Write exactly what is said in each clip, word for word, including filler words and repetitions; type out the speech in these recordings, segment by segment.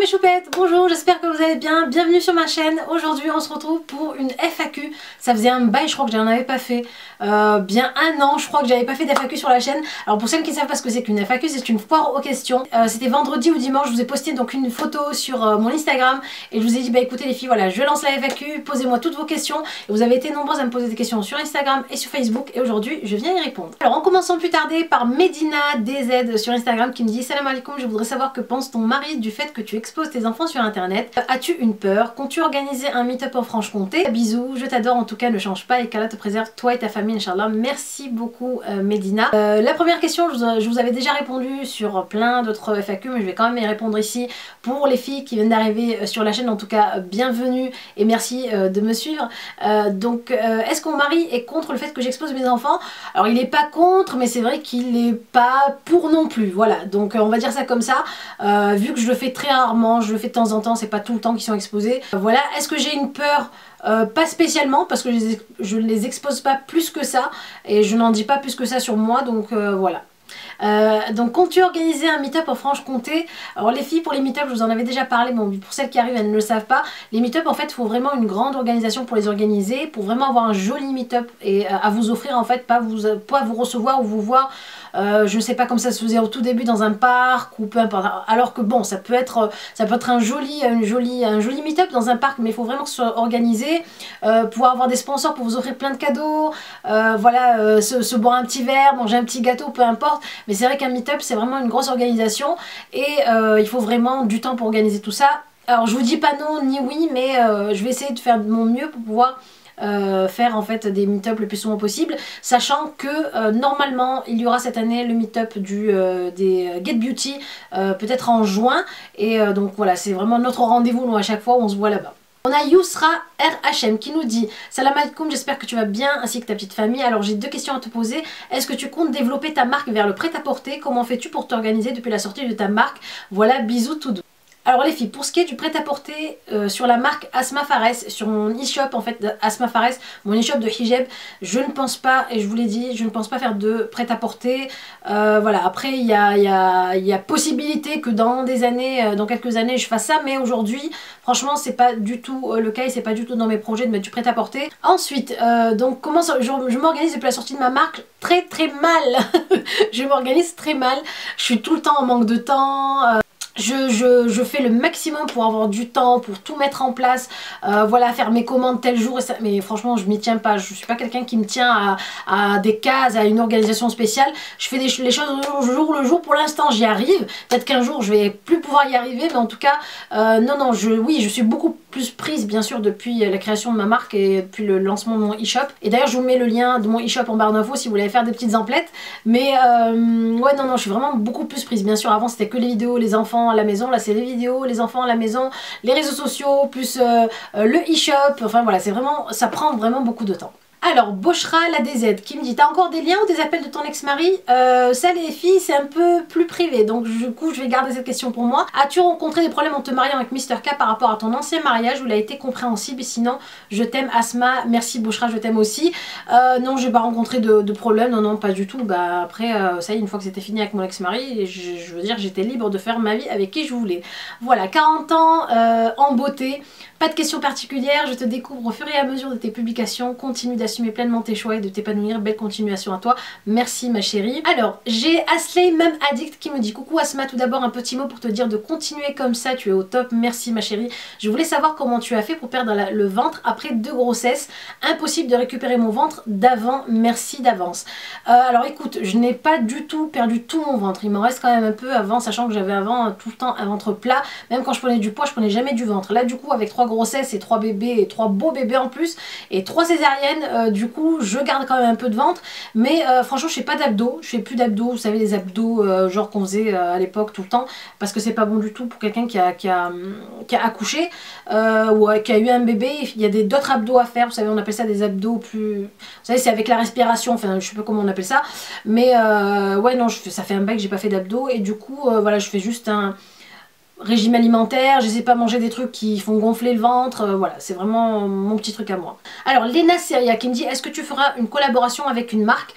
choupettes, bonjour, j'espère que vous allez bien, bienvenue sur ma chaîne. Aujourd'hui on se retrouve pour une F A Q. Ça faisait un bail, je crois que j'en avais pas fait euh, bien un an, je crois que j'avais pas fait d'F A Q sur la chaîne. Alors pour celles qui ne savent pas ce que c'est qu'une F A Q, c'est une foire aux questions. euh, C'était vendredi ou dimanche, je vous ai posté donc une photo sur euh, mon Instagram et je vous ai dit bah écoutez les filles, voilà, je lance la F A Q, posez-moi toutes vos questions. Et vous avez été nombreuses à me poser des questions sur Instagram et sur Facebook et aujourd'hui je viens y répondre. Alors en commençant plus tarder par Medina D Z sur Instagram qui me dit salam alaikum, je voudrais savoir que pense ton mari du fait que tu exposes tes enfants sur internet. As-tu une peur? Comptes-tu organiser un meet-up en Franche-Comté? Bisous, je t'adore, en tout cas ne change pas et qu'Allah te préserve toi et ta famille Inch'Allah. Merci beaucoup euh, Medina. Euh, la première question, je vous, je vous avais déjà répondu sur plein d'autres F A Q mais je vais quand même y répondre ici pour les filles qui viennent d'arriver sur la chaîne. En tout cas bienvenue et merci euh, de me suivre. Euh, donc euh, est-ce que mon mari est contre le fait que j'expose mes enfants? Alors il n'est pas contre mais c'est vrai qu'il n'est pas pour non plus, voilà, donc euh, on va dire ça comme ça. Euh, vu que je le fais très rarement, je le fais de temps en temps, c'est pas tout le temps qu'ils sont exposés. Euh, voilà, est-ce que j'ai une peur? Euh, pas spécialement parce que je les, je les expose pas plus que ça et je n'en dis pas plus que ça sur moi, donc euh, voilà. Euh, donc comptes-tu organiser un meet-up en Franche-Comté? Alors les filles, pour les meet-up je vous en avais déjà parlé, bon pour celles qui arrivent elles ne le savent pas, les meet-up en fait il faut vraiment une grande organisation pour les organiser, pour vraiment avoir un joli meet-up et euh, à vous offrir en fait, pas vous, pas vous recevoir ou vous voir euh, je sais pas comme ça se faisait au tout début dans un parc ou peu importe, alors que bon ça peut être ça peut être un joli, une jolie, un joli meet-up dans un parc, mais il faut vraiment que ce soit organisé, euh, pouvoir avoir des sponsors pour vous offrir plein de cadeaux, euh, voilà, euh, se, se boire un petit verre, manger un petit gâteau, peu importe. Mais c'est vrai qu'un meet-up c'est vraiment une grosse organisation et euh, il faut vraiment du temps pour organiser tout ça. Alors je vous dis pas non ni oui, mais euh, je vais essayer de faire de mon mieux pour pouvoir Euh, faire en fait des meet-up le plus souvent possible, sachant que euh, normalement il y aura cette année le meet-up du euh, des Get Beauty euh, peut-être en juin et euh, donc voilà, c'est vraiment notre rendez-vous, nous à chaque fois on se voit là-bas. On a Yousra R H M qui nous dit salam alaikum, j'espère que tu vas bien ainsi que ta petite famille. Alors j'ai deux questions à te poser. Est-ce que tu comptes développer ta marque vers le prêt-à-porter? Comment fais-tu pour t'organiser depuis la sortie de ta marque? Voilà, bisous tout doux. Alors les filles, pour ce qui est du prêt-à-porter euh, sur la marque Asma Fares, sur mon e-shop en fait Asma Fares, mon e-shop de hijab, je ne pense pas, et je vous l'ai dit, je ne pense pas faire de prêt-à-porter. Euh, voilà, après il y a, y, a, y a possibilité que dans des années, euh, dans quelques années je fasse ça, mais aujourd'hui franchement c'est pas du tout euh, le cas et c'est pas du tout dans mes projets de mettre du prêt-à-porter. Ensuite, euh, donc comment ça, je, je m'organise depuis la sortie de ma marque? Très très mal. Je m'organise très mal, je suis tout le temps en manque de temps. Euh, Je, je, je fais le maximum pour avoir du temps, pour tout mettre en place, euh, voilà, faire mes commandes tel jour, et ça, mais franchement je m'y tiens pas, je suis pas quelqu'un qui me tient à, à des cases, à une organisation spéciale, je fais des, les choses au jour le jour, pour l'instant j'y arrive, peut-être qu'un jour je vais plus pouvoir y arriver, mais en tout cas, euh, non non, je, oui je suis beaucoup plus prise bien sûr depuis la création de ma marque et depuis le lancement de mon e-shop, et d'ailleurs je vous mets le lien de mon e-shop en barre d'infos si vous voulez faire des petites emplettes, mais euh, ouais non non, je suis vraiment beaucoup plus prise, bien sûr avant c'était que les vidéos, les enfants à la maison, là c'est les vidéos, les enfants à la maison, les réseaux sociaux, plus euh, euh, le e-shop, enfin voilà, c'est vraiment, ça prend vraiment beaucoup de temps. Alors, Bochra la D Z qui me dit, t'as encore des liens ou des appels de ton ex-mari? euh, Ça les filles, c'est un peu plus privé, donc du coup je vais garder cette question pour moi. As-tu rencontré des problèmes en te mariant avec Mister K par rapport à ton ancien mariage où il a été compréhensible? Et sinon, je t'aime Asma, merci Bochra, je t'aime aussi. euh, Non, j'ai pas rencontré de, de problème, non non pas du tout. Bah après, euh, ça y est, une fois que c'était fini avec mon ex-mari, je, je veux dire, j'étais libre de faire ma vie avec qui je voulais. Voilà, quarante ans euh, en beauté, pas de questions particulières, je te découvre au fur et à mesure de tes publications, continue d'assumer pleinement tes choix et de t'épanouir, belle continuation à toi, merci ma chérie. Alors j'ai Asley même addict qui me dit coucou Asma, tout d'abord un petit mot pour te dire de continuer comme ça, tu es au top, merci ma chérie. Je voulais savoir comment tu as fait pour perdre la, le ventre après deux grossesses, impossible de récupérer mon ventre d'avant, merci d'avance. Euh, alors écoute, je n'ai pas du tout perdu tout mon ventre, il m'en reste quand même un peu avant, sachant que j'avais avant tout le temps un ventre plat, même quand je prenais du poids je prenais jamais du ventre. Là du coup avec trois grossesses et trois bébés et trois beaux bébés en plus et trois césariennes, euh, du coup je garde quand même un peu de ventre, mais euh, franchement je fais pas d'abdos, je fais plus d'abdos, vous savez les abdos euh, genre qu'on faisait euh, à l'époque tout le temps, parce que c'est pas bon du tout pour quelqu'un qui a, qui, a, qui a accouché euh, ou euh, qui a eu un bébé. Il y a d'autres abdos à faire, vous savez on appelle ça des abdos plus, vous savez c'est avec la respiration, enfin je sais pas comment on appelle ça, mais euh, ouais non je fais, ça fait un bail que j'ai pas fait d'abdos et du coup euh, voilà je fais juste un régime alimentaire, j'essaie pas de manger des trucs qui font gonfler le ventre, euh, voilà, c'est vraiment mon petit truc à moi. Alors Lena Seria qui me dit, est-ce que tu feras une collaboration avec une marque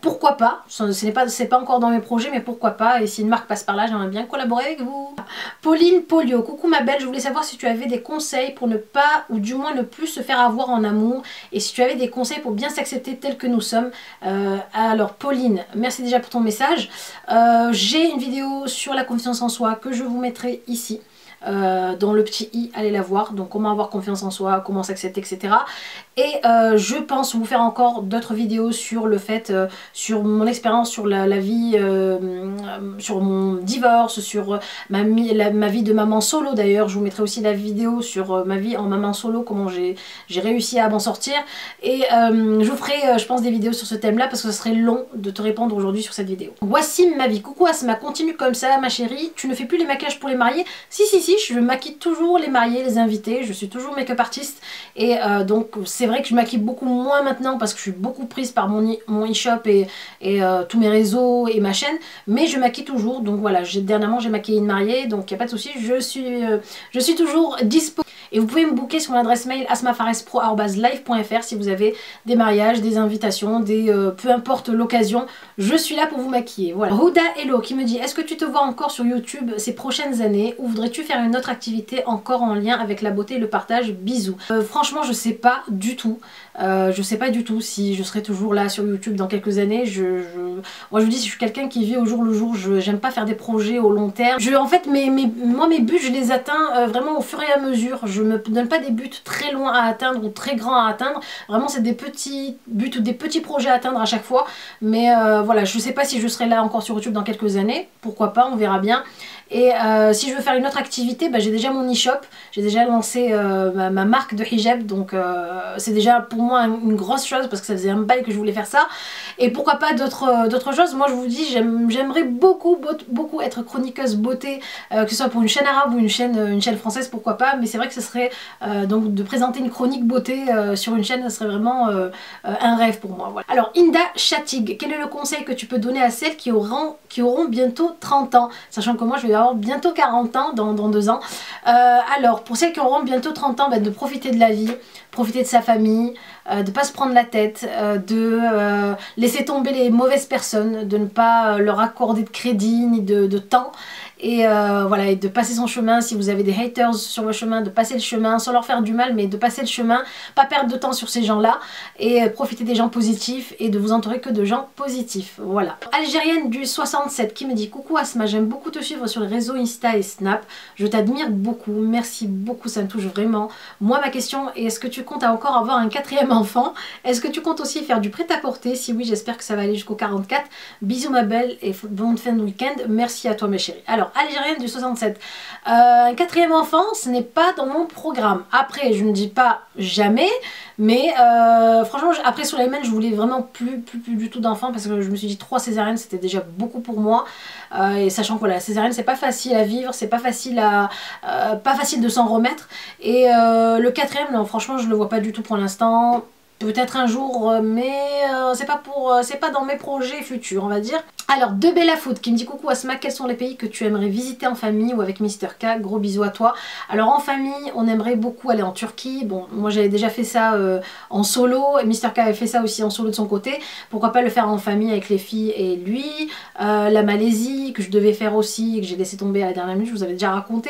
pourquoi pas, ce n'est pas, c'est pas encore dans mes projets, mais pourquoi pas, et si une marque passe par là, j'aimerais bien collaborer avec vous. Pauline Polio, coucou ma belle, je voulais savoir si tu avais des conseils pour ne pas, ou du moins ne plus se faire avoir en amour, et si tu avais des conseils pour bien s'accepter tel que nous sommes. Euh, alors Pauline, merci déjà pour ton message. Euh, j'ai une vidéo sur la confiance en soi que je vous mettrai ici. Euh, dans le petit i, allez la voir, donc comment avoir confiance en soi, comment s'accepter, et cetera. Et euh, je pense vous faire encore d'autres vidéos sur le fait, euh, sur mon expérience, sur la, la vie, euh, sur mon divorce, sur ma, la, ma vie de maman solo d'ailleurs. Je vous mettrai aussi la vidéo sur ma vie en maman solo, comment j'ai réussi à m'en sortir. Et euh, je vous ferai, euh, je pense, des vidéos sur ce thème-là parce que ce serait long de te répondre aujourd'hui sur cette vidéo. Wassim ma vie, coucou Asma, continue comme ça ma chérie, tu ne fais plus les maquillages pour les mariés? Si, si, si. Je maquille toujours les mariés, les invités, je suis toujours make-up artiste et euh, donc c'est vrai que je maquille beaucoup moins maintenant parce que je suis beaucoup prise par mon e-shop et, et euh, tous mes réseaux et ma chaîne, mais je maquille toujours, donc voilà, dernièrement j'ai maquillé une mariée, donc il n'y a pas de souci, je suis, euh, je suis toujours dispo. Et vous pouvez me booker sur l'adresse mail asmafarespro arobase live point fr si vous avez des mariages, des invitations, des euh, peu importe l'occasion, je suis là pour vous maquiller. Voilà. Huda Hello qui me dit, est-ce que tu te vois encore sur YouTube ces prochaines années ou voudrais-tu faire une autre activité encore en lien avec la beauté et le partage? Bisous. Euh, franchement je sais pas du tout. Euh, je sais pas du tout si je serai toujours là sur YouTube dans quelques années. Je, je... Moi je vous dis, je suis quelqu'un qui vit au jour le jour, je j'aime pas faire des projets au long terme. Je, en fait mes, mes, moi mes buts je les atteins euh, vraiment au fur et à mesure. Je me donne pas des buts très loin à atteindre ou très grands à atteindre. Vraiment c'est des petits buts ou des petits projets à atteindre à chaque fois. Mais euh, voilà, je sais pas si je serai là encore sur YouTube dans quelques années. Pourquoi pas, on verra bien. Et euh, si je veux faire une autre activité, bah, j'ai déjà mon e-shop, j'ai déjà lancé euh, ma, ma marque de hijab, donc euh, c'est déjà pour moi une grosse chose parce que ça faisait un bail que je voulais faire ça. Et pourquoi pas d'autres d'autres choses. Moi je vous dis, j'aimerais beaucoup beaucoup être chroniqueuse beauté, euh, que ce soit pour une chaîne arabe ou une chaîne, une chaîne française, pourquoi pas. Mais c'est vrai que ce serait euh, donc de présenter une chronique beauté euh, sur une chaîne, ce serait vraiment euh, un rêve pour moi. Voilà. Alors Inda Chatig, quel est le conseil que tu peux donner à celles qui auront, qui auront bientôt trente ans, sachant que moi je vais avoir bientôt quarante ans dans, dans deux ans. Euh, alors pour celles qui auront bientôt trente ans, bah, de profiter de la vie, profiter de sa famille, euh, de ne pas se prendre la tête, euh, de euh, laisser tomber les mauvaises personnes, de ne pas leur accorder de crédit ni de, de temps. Et euh, voilà, et de passer son chemin. Si vous avez des haters sur le chemin, de passer le chemin sans leur faire du mal, mais de passer le chemin, pas perdre de temps sur ces gens là et euh, profiter des gens positifs et de vous entourer que de gens positifs. Voilà. Algérienne du soixante-sept qui me dit, coucou Asma, j'aime beaucoup te suivre sur les réseaux Insta et Snap, je t'admire beaucoup, merci beaucoup, ça me touche vraiment. Moi ma question est, est-ce que tu comptes encore avoir un quatrième enfant? Est-ce que tu comptes aussi faire du prêt-à-porter? Si oui, j'espère que ça va aller jusqu'au quarante-quatre. Bisous ma belle et bonne fin de week-end, merci à toi mes chéris. Alors Algérienne du soixante-sept, euh, un quatrième enfant, ce n'est pas dans mon programme. Après, je ne dis pas jamais, mais euh, franchement, après Souleyman, je voulais vraiment plus, plus, plus du tout d'enfants parce que je me suis dit trois césariennes, c'était déjà beaucoup pour moi. Euh, et sachant que voilà, la césarienne, c'est pas facile à vivre, c'est pas facile à, euh, pas facile de s'en remettre. Et euh, le quatrième, non, franchement, je le vois pas du tout pour l'instant. Peut-être un jour, mais euh, c'est pas pour, euh, c'est pas dans mes projets futurs, on va dire. Alors, de Bella Food qui me dit, coucou Asma, quels sont les pays que tu aimerais visiter en famille ou avec Mister K? Gros bisous à toi. Alors en famille, on aimerait beaucoup aller en Turquie. Bon, moi j'avais déjà fait ça euh, en solo, et Mister K avait fait ça aussi en solo de son côté. Pourquoi pas le faire en famille avec les filles et lui. euh, La Malaisie, que je devais faire aussi, et que j'ai laissé tomber à la dernière minute, je vous avais déjà raconté.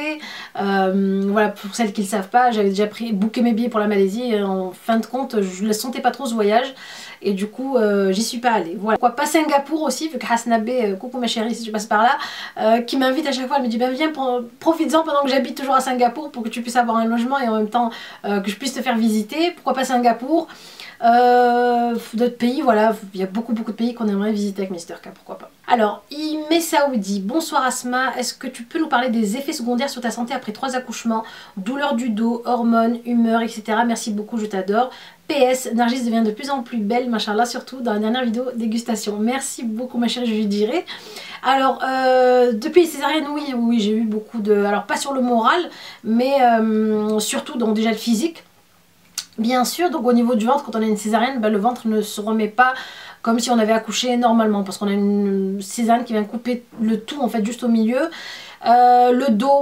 Euh, voilà, pour celles qui ne le savent pas, j'avais déjà pris, booké mes billets pour la Malaisie, et en fin de compte, je ne sentais pas trop ce voyage. Et du coup, euh, j'y suis pas allée. Voilà. Pourquoi pas Singapour aussi, vu que Hasnabe, euh, coucou ma chérie si tu passes par là, euh, qui m'invite à chaque fois, elle me dit, ben viens, profites-en pendant que j'habite toujours à Singapour pour que tu puisses avoir un logement et en même temps euh, que je puisse te faire visiter. Pourquoi pas Singapour? Euh, D'autres pays, voilà, il y a beaucoup beaucoup de pays qu'on aimerait visiter avec Mister K, pourquoi pas. Alors, Ime Saoudi, bonsoir Asma, est-ce que tu peux nous parler des effets secondaires sur ta santé après trois accouchements, douleurs du dos, hormones, humeur, et cetera. Merci beaucoup, je t'adore. P S, Nargis devient de plus en plus belle, machallah, surtout dans la dernière vidéo dégustation. Merci beaucoup ma chérie, je lui dirai. Alors, euh, depuis les césariennes, oui, oui, j'ai eu beaucoup de... Alors, pas sur le moral, mais euh, surtout dans déjà le physique. Bien sûr, donc au niveau du ventre, quand on a une césarienne, ben, le ventre ne se remet pas comme si on avait accouché normalement, parce qu'on a une césarienne qui vient couper le tout en fait juste au milieu. Euh, le dos,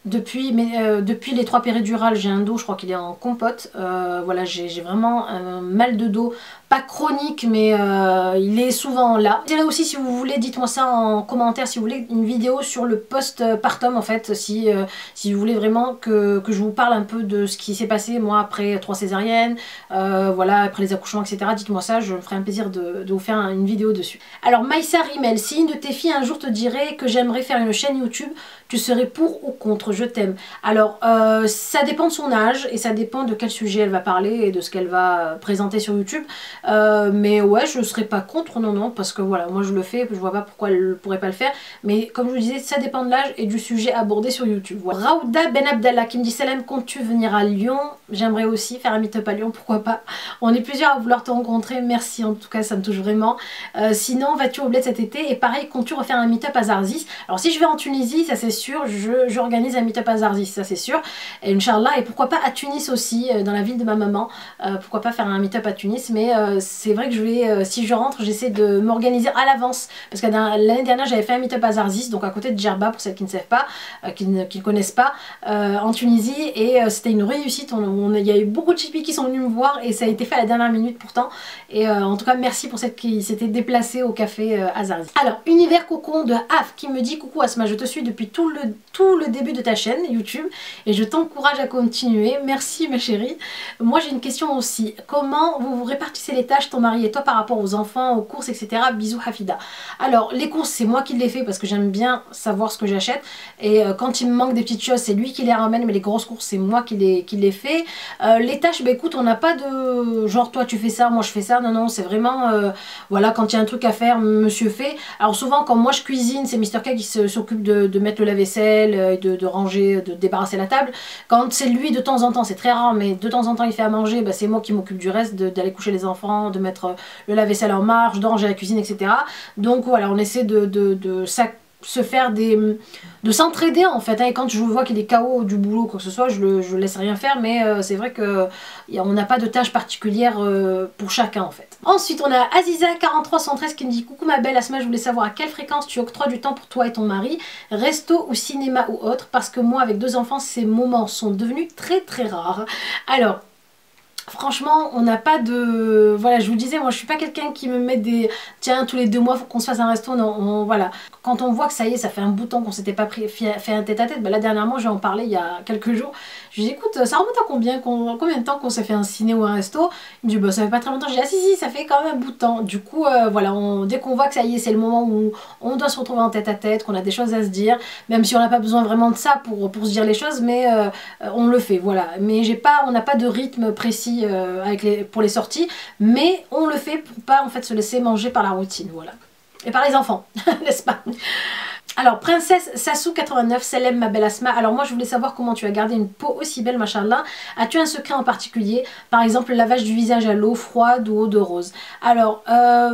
Depuis, mais, euh, depuis les trois péridurales, j'ai un dos, je crois qu'il est en compote. Euh, voilà, j'ai vraiment un mal de dos, pas chronique, mais euh, il est souvent là. Dites aussi si vous voulez, dites-moi ça en commentaire, si vous voulez une vidéo sur le post-partum en fait, si, euh, si vous voulez vraiment que, que je vous parle un peu de ce qui s'est passé moi après trois césariennes, euh, voilà, après les accouchements, et cetera. Dites-moi ça, je me ferai un plaisir de, de vous faire une vidéo dessus. Alors Maïssa Rimel, si une de tes filles un jour te dirait que j'aimerais faire une chaîne YouTube, tu serais pour ou contre? Je t'aime. Alors, euh, ça dépend de son âge et ça dépend de quel sujet elle va parler et de ce qu'elle va présenter sur YouTube. Euh, mais ouais, je ne serais pas contre, non, non, parce que voilà, moi je le fais, je vois pas pourquoi elle ne pourrait pas le faire. Mais comme je vous disais, ça dépend de l'âge et du sujet abordé sur YouTube. Voilà. Raouda Ben Abdallah qui me dit Salem, comptes-tu venir à Lyon? J'aimerais aussi faire un meet-up à Lyon, pourquoi pas. On est plusieurs à vouloir te rencontrer, merci, en tout cas ça me touche vraiment. Euh, sinon, vas-tu au bled cet été? Et pareil, comptes-tu refaire un meet-up à Zarzis? Alors si je vais en Tunisie, ça c'est sûr, j'organise un meet-up à Zarzis, ça c'est sûr. Et Inch'Allah, et pourquoi pas à Tunis aussi, euh, dans la ville de ma maman. Euh, pourquoi pas faire un meet-up à Tunis, mais euh, c'est vrai que je vais, euh, si je rentre, j'essaie de m'organiser à l'avance. Parce que l'année dernière, j'avais fait un meet-up à Zarzis, donc à côté de Djerba, pour celles qui ne savent pas, euh, qui ne qui ne connaissent pas, euh, en Tunisie. Et euh, c'était une réussite, on, on, il y a eu beaucoup de chippies qui sont venus me voir, et ça a été fait à la dernière minute pourtant. Et euh, en tout cas, merci pour celles qui s'étaient déplacées au café euh, à Zarzis. Alors, Univers Cocon de Haf qui me dit coucou Asma, je te suis depuis tout le, tout le début de ta chaîne YouTube et je t'encourage à continuer. Merci ma chérie. Moi j'ai une question aussi. Comment vous vous répartissez les tâches, ton mari et toi, par rapport aux enfants, aux courses, et cetera. Bisous Hafida. Alors les courses c'est moi qui les fais parce que j'aime bien savoir ce que j'achète et euh, quand il me manque des petites choses c'est lui qui les ramène, mais les grosses courses c'est moi qui les, qui les fais. Euh, les tâches, bah écoute, on n'a pas de genre toi tu fais ça, moi je fais ça. Non non, c'est vraiment euh, voilà, quand il y a un truc à faire, monsieur fait. Alors souvent quand moi je cuisine, c'est Mister K qui s'occupe de, de mettre le lave-vaisselle, de, de ranger, de débarrasser la table. Quand c'est lui de temps en temps, c'est très rare, mais de temps en temps il fait à manger, bah, c'est moi qui m'occupe du reste, d'aller coucher les enfants, de mettre le lave-vaisselle en marche, de ranger la cuisine, et cetera. Donc voilà, on essaie de, de, de ça, se faire des... de s'entraider en fait, hein. Et quand je vois qu'il est K O du boulot ou quoi que ce soit, je le, je le laisse rien faire, mais euh, c'est vrai que on n'a pas de tâches particulières euh, pour chacun en fait. Ensuite on a Aziza quarante-trois cent treize qui me dit coucou ma belle Asma, je voulais savoir à quelle fréquence tu octroies du temps pour toi et ton mari, resto ou cinéma ou autre, parce que moi avec deux enfants ces moments sont devenus très très rares. Alors franchement, on n'a pas de... Voilà, je vous disais, moi je suis pas quelqu'un qui me met des... Tiens, tous les deux mois, faut qu'on se fasse un resto. Non, on... voilà. Quand on voit que ça y est, ça fait un bout de temps qu'on s'était pas pris... fait un tête-à-tête, bah là dernièrement, je vais en parler il y a quelques jours. Je lui dis, écoute, ça remonte à combien, combien de temps qu'on s'est fait un ciné ou un resto? Il me dit, bah ça fait pas très longtemps. Je dis, ah si, si, ça fait quand même un bout de temps. Du coup, euh, voilà, on... dès qu'on voit que ça y est, c'est le moment où on doit se retrouver en tête-à-tête, qu'on a des choses à se dire, même si on n'a pas besoin vraiment de ça pour, pour se dire les choses, mais euh, on le fait, voilà. Mais j'ai pas, on n'a pas de rythme précis Euh, avec les, pour les sorties, mais on le fait pour pas en fait se laisser manger par la routine, voilà, et par les enfants, n'est-ce pas? Alors Princesse Sassou quatre-vingt-neuf, Salem ma belle Asma, alors moi je voulais savoir comment tu as gardé une peau aussi belle, machallah. As-tu un secret en particulier, par exemple le lavage du visage à l'eau froide ou eau de rose? Alors euh,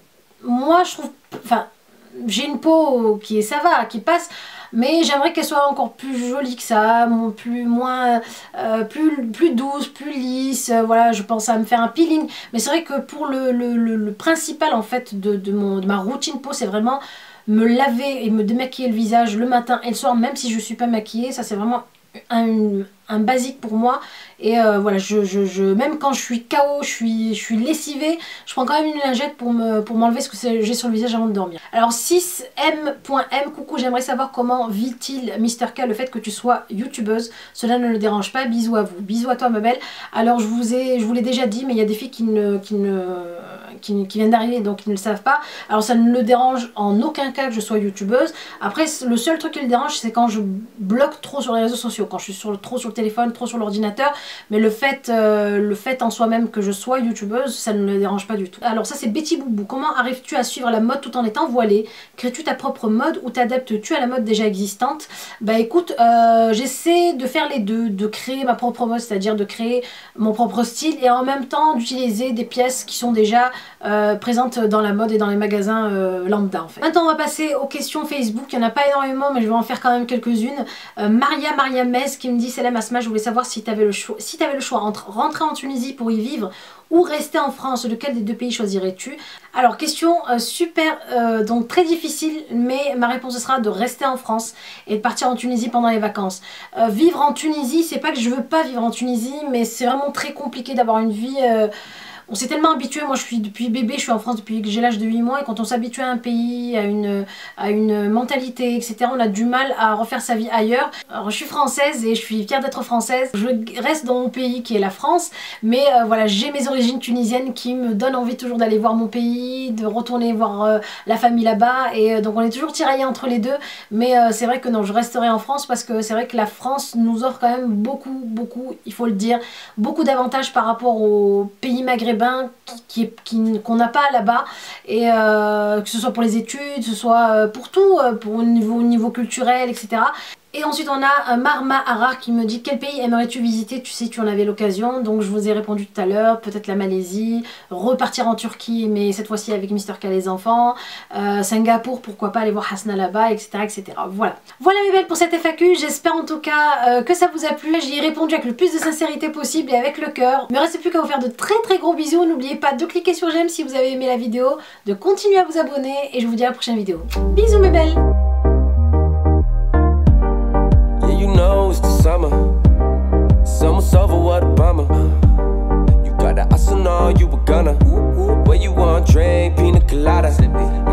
moi je trouve, enfin j'ai une peau qui est, ça va, qui passe, mais j'aimerais qu'elle soit encore plus jolie que ça, plus, moins, euh, plus, plus douce, plus lisse, euh, voilà, je pense à me faire un peeling, mais c'est vrai que pour le, le, le, le principal en fait de, de, mon, de ma routine peau, c'est vraiment me laver et me démaquiller le visage le matin et le soir, même si je ne suis pas maquillée, ça c'est vraiment un, un basique pour moi. Et euh, voilà, je, je, je, même quand je suis K O, je suis, je suis lessivée, je prends quand même une lingette pour me, pour m'enlever ce que j'ai sur le visage avant de dormir. Alors six M point M, coucou, j'aimerais savoir comment vit-il Mister K le fait que tu sois youtubeuse. Cela ne le dérange pas, bisous à vous. Bisous à toi ma belle. Alors je vous ai, je vous l'ai déjà dit, mais il y a des filles qui, ne, qui, ne, qui, qui viennent d'arriver, donc qui ne le savent pas. Alors ça ne le dérange en aucun cas que je sois youtubeuse. Après le seul truc qui le dérange, c'est quand je bloque trop sur les réseaux sociaux, quand je suis sur, trop sur le téléphone, trop sur l'ordinateur. Mais le fait, euh, le fait en soi-même que je sois youtubeuse, ça ne le dérange pas du tout. Alors ça c'est Betty Boubou. Comment arrives-tu à suivre la mode tout en étant voilée? Crées-tu ta propre mode ou t'adaptes-tu à la mode déjà existante? Bah écoute, euh, j'essaie de faire les deux, de créer ma propre mode, c'est-à-dire de créer mon propre style et en même temps d'utiliser des pièces qui sont déjà euh, présente dans la mode et dans les magasins euh, lambda en fait. Maintenant on va passer aux questions Facebook, il n'y en a pas énormément mais je vais en faire quand même quelques-unes. Euh, Maria Maria Mez qui me dit Salam Asma, je voulais savoir si tu avais le choix, si tu avais le choix entre rentrer en Tunisie pour y vivre ou rester en France, lequel des deux pays choisirais-tu? Alors question euh, super, euh, donc très difficile, mais ma réponse sera de rester en France et de partir en Tunisie pendant les vacances. Euh, vivre en Tunisie, c'est pas que je veux pas vivre en Tunisie, mais c'est vraiment très compliqué d'avoir une vie... Euh, on s'est tellement habitué, moi je suis depuis bébé, je suis en France depuis que j'ai l'âge de huit mois et quand on s'habitue à un pays, à une, à une mentalité, et cetera, on a du mal à refaire sa vie ailleurs. Alors je suis française et je suis fière d'être française, je reste dans mon pays qui est la France, mais euh, voilà, j'ai mes origines tunisiennes qui me donnent envie toujours d'aller voir mon pays, de retourner voir euh, la famille là-bas et euh, donc on est toujours tiraillés entre les deux, mais euh, c'est vrai que non, je resterai en France parce que c'est vrai que la France nous offre quand même beaucoup, beaucoup, il faut le dire, beaucoup d'avantages par rapport aux pays maghrébins qui, qui, qu'on n'a pas là-bas, et euh, que ce soit pour les études, que ce soit pour tout, pour au niveau, au niveau culturel, et cetera. Et ensuite on a Marma Arar qui me dit quel pays aimerais-tu visiter? Tu sais, tu en avais l'occasion, donc je vous ai répondu tout à l'heure, peut-être la Malaisie, repartir en Turquie mais cette fois-ci avec Mister K les enfants, euh, Singapour, pourquoi pas aller voir Hasna là-bas, et cetera et cetera. Voilà. Voilà mes belles pour cette F A Q, j'espère en tout cas euh, que ça vous a plu, j'y ai répondu avec le plus de sincérité possible et avec le cœur. Il ne me reste plus qu'à vous faire de très très gros bisous, n'oubliez pas de cliquer sur j'aime si vous avez aimé la vidéo, de continuer à vous abonner et je vous dis à la prochaine vidéo. Bisous mes belles. You know it's the summer. Summer's over, what a bummer. You got the ice on all, you were gonna. Where you want, drink, pina colada.